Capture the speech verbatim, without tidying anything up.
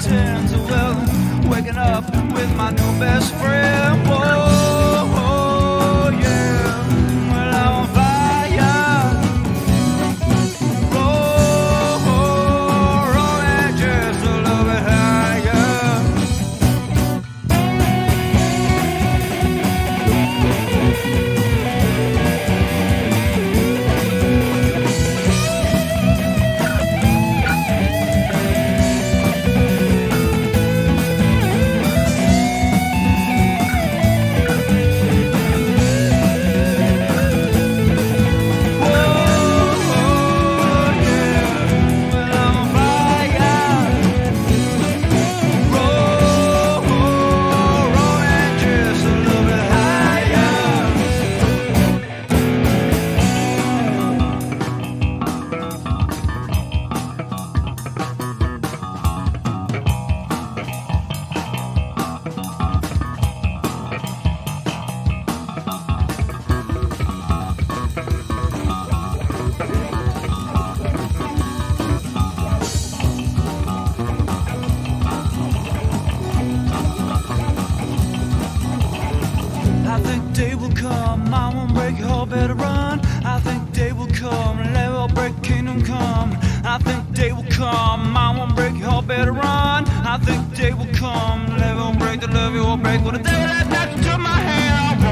pretend to well, waking up with my new best friend. Whoa, oh, yeah, well, I'm on fire. Roll, roll it just a little bit higher. I think day will come, I won't break, you all better run. I think day will come, let all break, kingdom come. I think day will come, I won't break, you all better run. I think day will come, let all break, the love you all break. With a day like that to my hand.